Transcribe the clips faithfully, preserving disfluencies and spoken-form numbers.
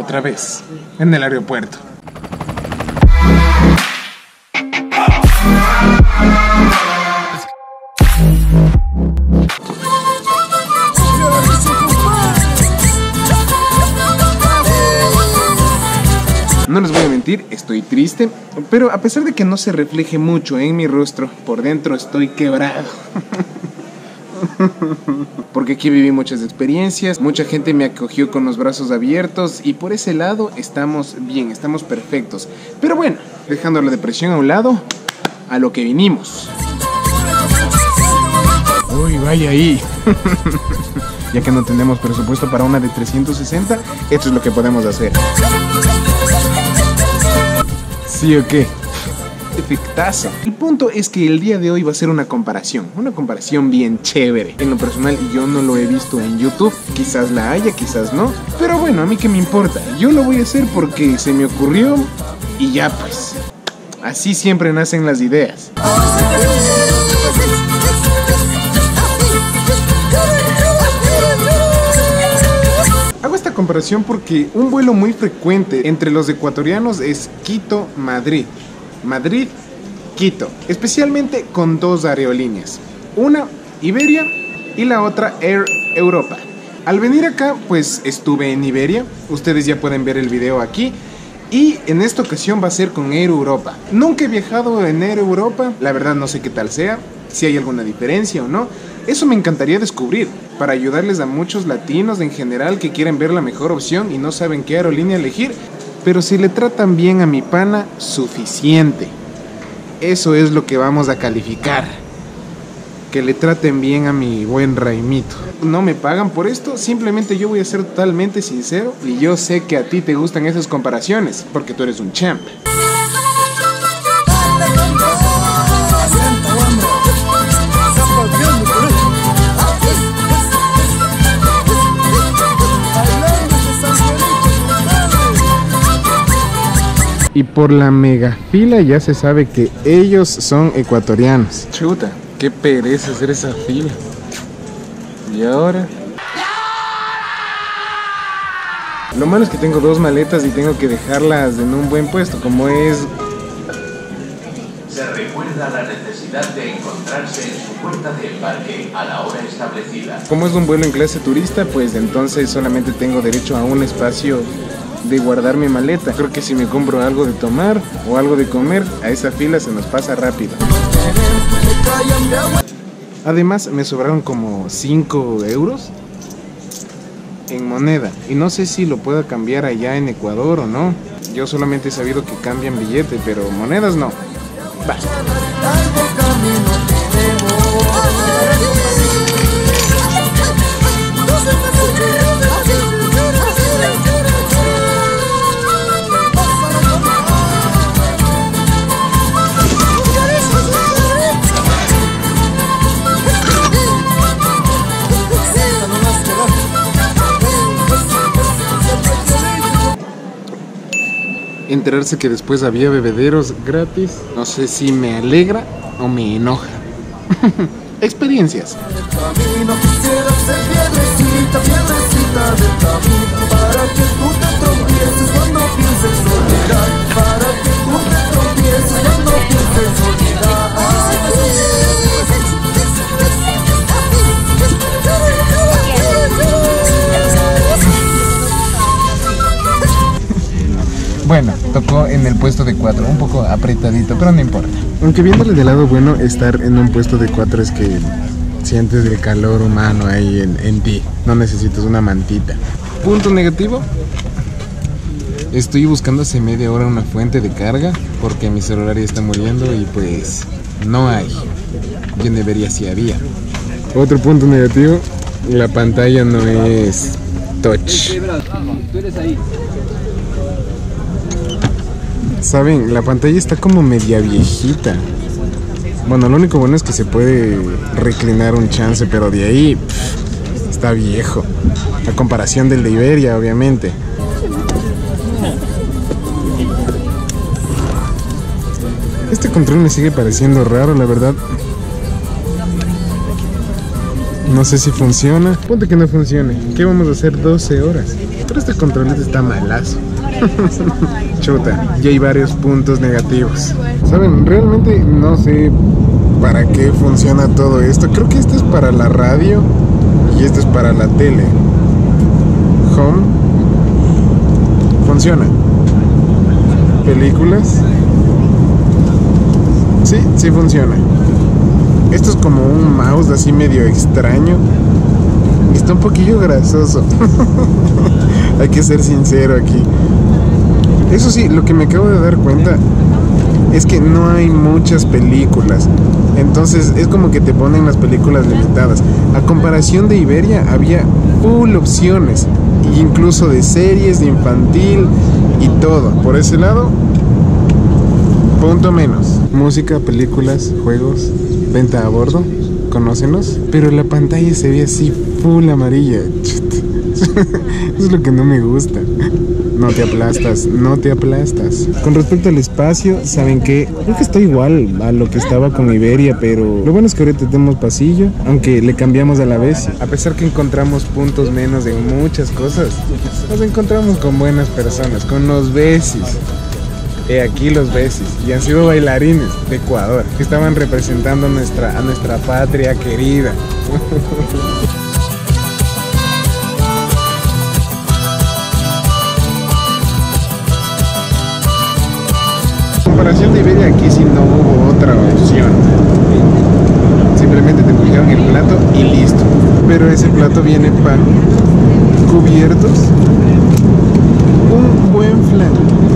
otra vez en el aeropuerto. No les voy a mentir, estoy triste, pero a pesar de que no se refleje mucho en mi rostro, por dentro estoy quebrado. Porque aquí viví muchas experiencias, mucha gente me acogió con los brazos abiertos y por ese lado estamos bien, estamos perfectos. Pero bueno, dejando la depresión a un lado, a lo que vinimos. Uy, vaya ahí. Ya que no tenemos presupuesto para una de trescientos sesenta, esto es lo que podemos hacer. ¿Sí o qué? Efectazo. El punto es que el día de hoy va a ser una comparación, una comparación bien chévere. En lo personal yo no lo he visto en YouTube, quizás la haya, quizás no, pero bueno, a mí qué me importa, yo lo voy a hacer porque se me ocurrió y ya pues, así siempre nacen las ideas. Hago esta comparación porque un vuelo muy frecuente entre los ecuatorianos es Quito-Madrid. Madrid-Quito, especialmente con dos aerolíneas, una Iberia y la otra Air Europa. Al venir acá pues estuve en Iberia, ustedes ya pueden ver el video aquí, y en esta ocasión va a ser con Air Europa. Nunca he viajado en Air Europa, la verdad no sé qué tal sea, si hay alguna diferencia o no. Eso me encantaría descubrir, para ayudarles a muchos latinos en general que quieren ver la mejor opción y no saben qué aerolínea elegir. Pero si le tratan bien a mi pana, suficiente. Eso es lo que vamos a calificar. Que le traten bien a mi buen Raimito. No me pagan por esto, simplemente yo voy a ser totalmente sincero. Y yo sé que a ti te gustan esas comparaciones, porque tú eres un champ. Y por la mega fila ya se sabe que ellos son ecuatorianos. Chuta, qué pereza hacer esa fila. Y ahora... Lo malo es que tengo dos maletas y tengo que dejarlas en un buen puesto, como es... Se recuerda la necesidad de encontrarse en su puerta de embarque a la hora establecida. Como es un vuelo en clase turista, pues entonces solamente tengo derecho a un espacio de guardar mi maleta. Creo que si me compro algo de tomar o algo de comer, a esa fila se nos pasa rápido. Además me sobraron como cinco euros en moneda y no sé si lo puedo cambiar allá en Ecuador o no. Yo solamente he sabido que cambian billete, pero monedas no. Va. Enterarse que después había bebederos gratis, no sé si me alegra o me enoja. Experiencias. Bueno, tocó en el puesto de cuatro, un poco apretadito, pero no importa. Aunque viéndole del lado bueno, estar en un puesto de cuatro es que sientes el calor humano ahí en, en ti. No necesitas una mantita. Punto negativo. Estoy buscando hace media hora una fuente de carga porque mi celular ya está muriendo y pues no hay. Yo debería si había. Otro punto negativo, la pantalla no es touch. Saben, la pantalla está como media viejita. Bueno, lo único bueno es que se puede reclinar un chance, pero de ahí pff, está viejo. A comparación del de Iberia, obviamente. Este control me sigue pareciendo raro, la verdad. No sé si funciona. Ponte que no funcione. ¿Qué vamos a hacer doce horas? Pero este controlito está malazo. Chuta, ya hay varios puntos negativos. Saben, realmente no sé para qué funciona todo esto. Creo que esto es para la radio y esto es para la tele. Home. Funciona. Películas. Sí, sí funciona. Esto es como un mouse así medio extraño. Está un poquillo grasoso. Hay que ser sincero aquí. Eso sí, lo que me acabo de dar cuenta es que no hay muchas películas. Entonces es como que te ponen las películas limitadas. A comparación de Iberia había full opciones, incluso de series, de infantil y todo. Por ese lado, punto menos. Música, películas, juegos, venta a bordo, conócenos. Pero la pantalla se ve así full amarilla. Eso es lo que no me gusta. No te aplastas, no te aplastas. Con respecto al espacio, ¿saben qué? Creo que está igual a lo que estaba con Iberia, pero lo bueno es que ahorita tenemos pasillo, aunque le cambiamos a la vez. A pesar que encontramos puntos menos en muchas cosas, nos encontramos con buenas personas, con los besis. He aquí los besis, y han sido bailarines de Ecuador, que estaban representando nuestra, a nuestra patria querida. En comparación de Iberia, aquí sí no hubo otra opción. Simplemente te pusieron el plato y listo. Pero ese plato viene pan, cubiertos, un buen flan,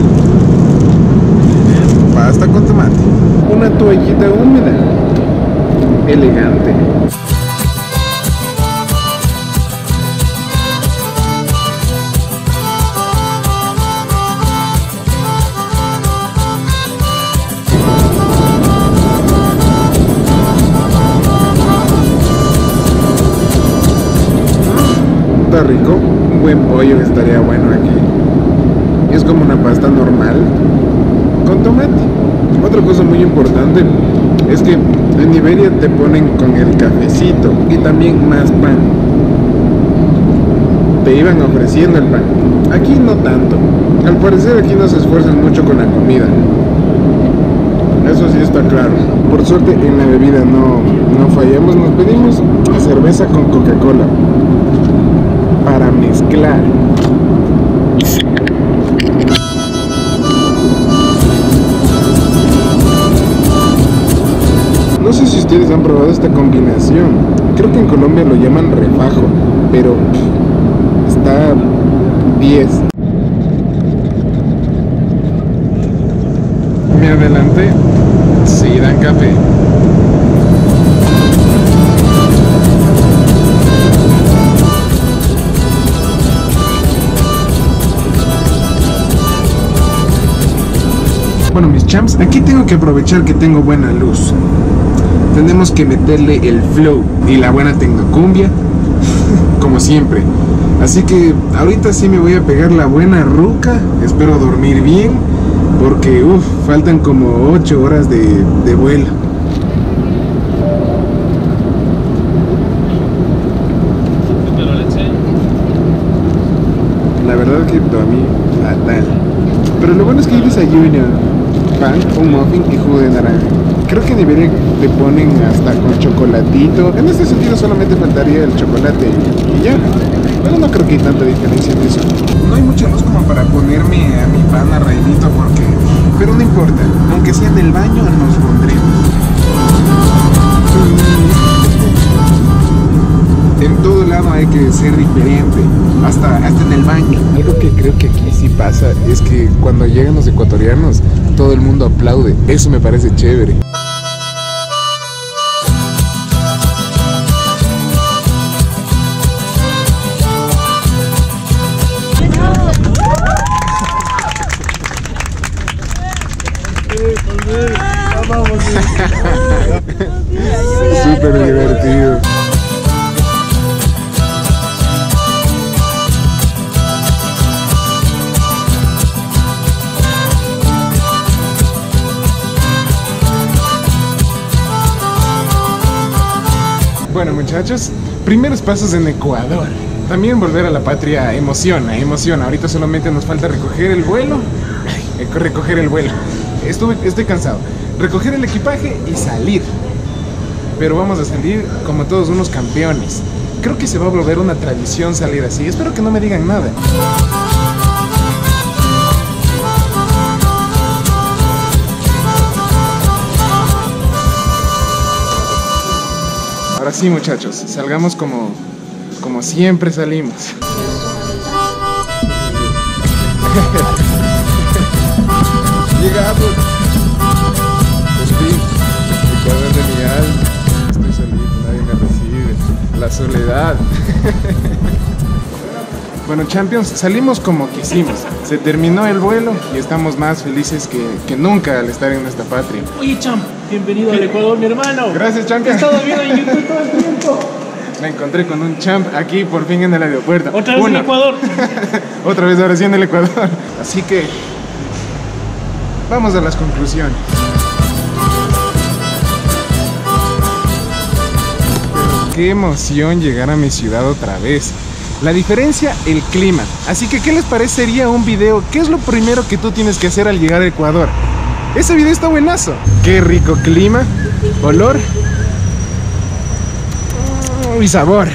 pasta con tomate, una toallita húmeda, elegante. Está rico, un buen pollo que estaría bueno aquí. Es como una pasta normal con tomate. Otra cosa muy importante es que en Iberia te ponen con el cafecito y también más pan. Te iban ofreciendo el pan. Aquí no tanto. Al parecer aquí no se esfuerzan mucho con la comida. Eso sí está claro. Por suerte en la bebida no, no fallamos. Nos pedimos cerveza con Coca-Cola para mezclar. No sé si ustedes han probado esta combinación. Creo que en Colombia lo llaman refajo, pero está diez. Me adelanté. Sí, dan café. Bueno, mis champs, aquí tengo que aprovechar que tengo buena luz. Tenemos que meterle el flow y la buena tecnocumbia, como siempre. Así que ahorita sí me voy a pegar la buena ruca. Espero dormir bien, porque uff, faltan como ocho horas de, de vuelo. La verdad que dormí fatal. Pero lo bueno es que hay desayuno, pan, un muffin y jugo de naranja. Creo que en Iberia te ponen hasta con chocolatito. En este sentido solamente faltaría el chocolate y ya. Pero no creo que hay tanta diferencia en eso. No hay mucha luz como para ponerme a mi pan a raidito porque... Pero no importa, aunque sea en el baño nos pondremos. En todo lado hay que ser diferente, hasta, hasta en el baño. Algo que creo que aquí sí pasa es que cuando llegan los ecuatorianos, todo el mundo aplaude. Eso me parece chévere. Súper divertido. Bueno, muchachos, Primeros pasos en Ecuador. También volver a la patria emociona, emociona. Ahorita solamente nos falta recoger el vuelo. Ay, recoger el vuelo. Estuve, estoy cansado. Recoger el equipaje y salir. Pero vamos a salir como todos unos campeones. Creo que se va a volver una tradición salir así. Espero que no me digan nada. Ahora sí, muchachos, salgamos como, como siempre salimos. Llegamos. Por fin, Ecuador de mi alma. Estoy solito, nadie me recibe. La soledad. Bueno, Champions, salimos como quisimos. Se terminó el vuelo y estamos más felices que, que nunca al estar en nuestra patria. Oye, Champ, bienvenido al Ecuador, mi hermano. Gracias, Champ. He estado viendo en YouTube todo el tiempo. Me encontré con un champ aquí por fin en el aeropuerto. Otra vez Uno. en Ecuador. Otra vez ahora sí en el Ecuador. Así que vamos a las conclusiones. Pero qué emoción llegar a mi ciudad otra vez. La diferencia, el clima. Así que, ¿qué les parecería un video? ¿Qué es lo primero que tú tienes que hacer al llegar a Ecuador? Ese video está buenazo. Qué rico clima, olor y sabor.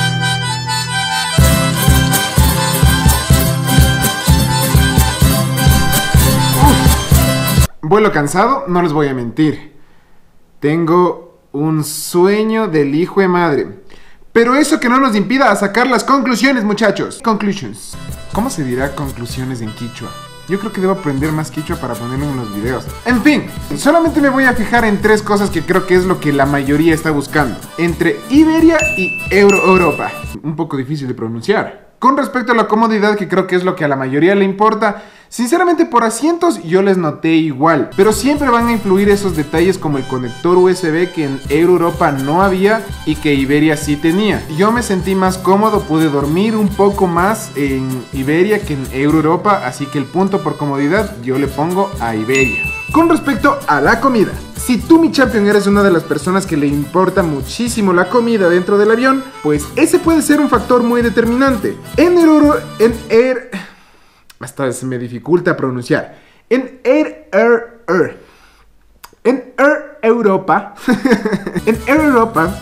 Uf. Vuelo cansado, no les voy a mentir. Tengo un sueño del hijo de madre. Pero eso que no nos impida a sacar las conclusiones, muchachos. Conclusions. ¿Cómo se dirá conclusiones en quichua? Yo creo que debo aprender más quichua para ponerlo en los videos. En fin, solamente me voy a fijar en tres cosas que creo que es lo que la mayoría está buscando. Entre Iberia y Euro Europa. Un poco difícil de pronunciar. Con respecto a la comodidad, que creo que es lo que a la mayoría le importa, sinceramente por asientos yo les noté igual, pero siempre van a influir esos detalles como el conector U S B que en Euro Europa no había y que Iberia sí tenía. Yo me sentí más cómodo, pude dormir un poco más en Iberia que en Euro Europa, así que el punto por comodidad yo le pongo a Iberia. Con respecto a la comida, si tú, mi champion, eres una de las personas que le importa muchísimo la comida dentro del avión, pues ese puede ser un factor muy determinante. En Euro... en Air... hasta se me dificulta pronunciar. En Air... Air... Air... En Air Europa... en Air Europa...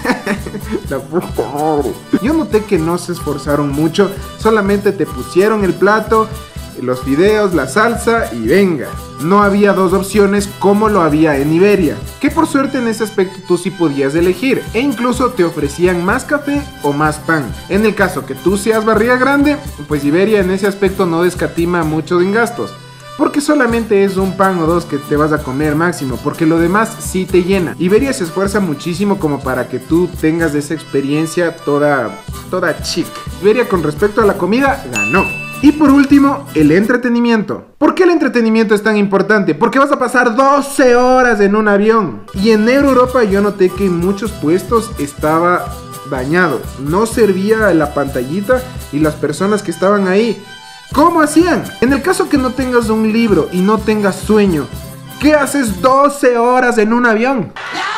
La puta madre. Yo noté que no se esforzaron mucho, solamente te pusieron el plato, los fideos, la salsa y venga. No había dos opciones como lo había en Iberia, que por suerte en ese aspecto tú sí podías elegir, e incluso te ofrecían más café o más pan. En el caso que tú seas barriga grande, pues Iberia en ese aspecto no descatima mucho en gastos, porque solamente es un pan o dos que te vas a comer máximo, porque lo demás sí te llena. Iberia se esfuerza muchísimo como para que tú tengas esa experiencia toda, toda chic. Iberia con respecto a la comida ganó. Y por último, el entretenimiento. ¿Por qué el entretenimiento es tan importante? Porque vas a pasar doce horas en un avión. Y en Euro Europa yo noté que en muchos puestos estaba dañado. No servía la pantallita y las personas que estaban ahí, ¿cómo hacían? En el caso que no tengas un libro y no tengas sueño, ¿qué haces doce horas en un avión?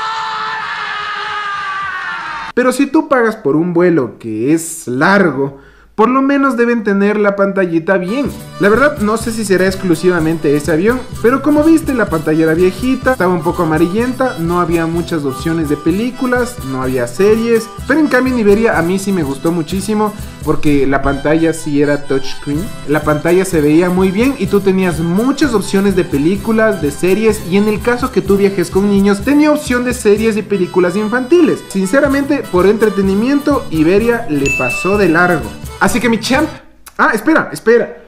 Pero si tú pagas por un vuelo que es largo, por lo menos deben tener la pantallita bien. La verdad no sé si será exclusivamente ese avión, pero como viste la pantalla era viejita, estaba un poco amarillenta, no había muchas opciones de películas, no había series, pero en cambio en Iberia a mí sí me gustó muchísimo porque la pantalla sí era touchscreen, la pantalla se veía muy bien y tú tenías muchas opciones de películas, de series, y en el caso que tú viajes con niños tenía opción de series y películas infantiles. Sinceramente, por entretenimiento Iberia le pasó de largo. Así que mi champ... Ah, espera, espera.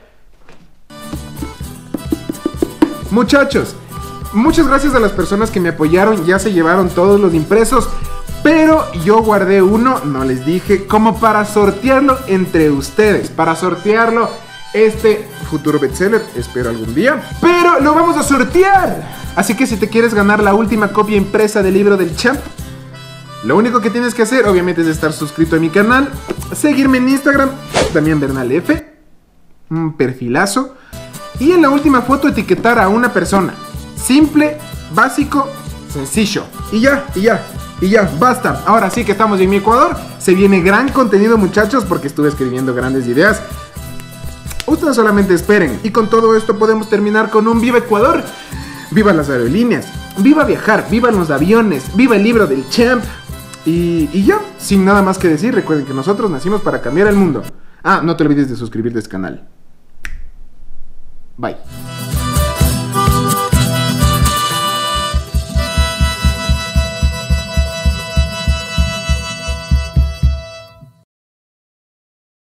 Muchachos, muchas gracias a las personas que me apoyaron. Ya se llevaron todos los impresos, pero yo guardé uno, no les dije, como para sortearlo entre ustedes. Para sortearlo este futuro bestseller, espero algún día, pero lo vamos a sortear. Así que si te quieres ganar la última copia impresa del libro del champ, lo único que tienes que hacer, obviamente, es estar suscrito a mi canal, seguirme en Instagram, Damián Bernal F, un perfilazo, y en la última foto etiquetar a una persona. Simple, básico, sencillo. Y ya, y ya. Y ya, basta. Ahora sí que estamos en mi Ecuador. Se viene gran contenido, muchachos, porque estuve escribiendo grandes ideas. Ustedes solamente esperen. Y con todo esto podemos terminar con un Viva Ecuador. Viva las aerolíneas. Viva viajar. Viva los aviones. Viva el libro del champ. Y, y ya, sin nada más que decir, recuerden que nosotros nacimos para cambiar el mundo. Ah, no te olvides de suscribirte a este canal. Bye.